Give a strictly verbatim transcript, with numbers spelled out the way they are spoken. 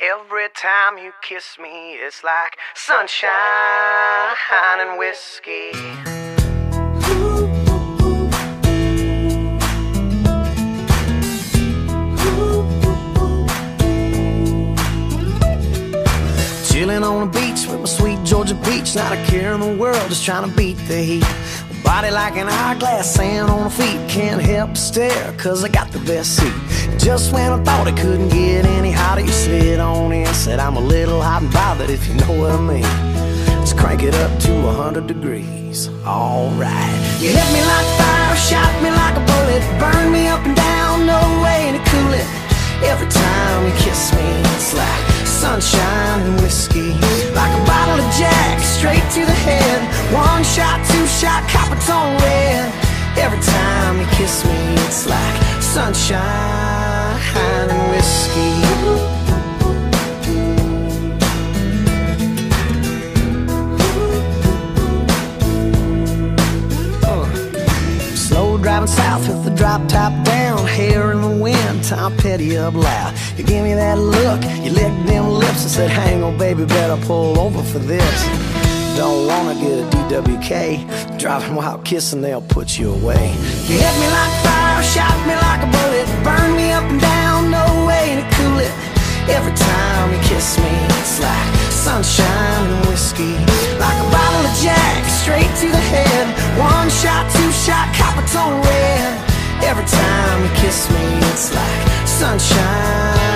Every time you kiss me, it's like sunshine and whiskey. Chilling on the beach with my sweet Georgia peach, not a care in the world, just trying to beat the heat. Body like an hourglass, sand on her feet, can't help but stare, cause I got the best seat. Just when I thought it couldn't get any hotter, you slid on in, said I'm a little hot and bothered, if you know what I mean. Let's crank it up to a hundred degrees, alright. You hit me like fire, shot me like a bullet, burned me up and down, no way to cool it. Every time you kiss me, it's like sunshine and whiskey. Like a bottle of Jack, straight to the head. One shot, two shot, copper tone red. Every time you kiss me, it's like sunshine and whiskey. uh. Slow driving south with the drop top down, hair in the wind, Tom Petty up loud. You give me that look, you licked them lips and said, hang on baby, better pull over for this. Don't wanna get a D W K, driving while kissing, they'll put you away. You hit me like fire, shot me like a bullet, burned me up and down, no way to cool it. Every time you kiss me, it's like sunshine and whiskey. Like a bottle of Jack, straight to the head. One shot, two shot, copper tone red. Every time you kiss me, it's like sunshine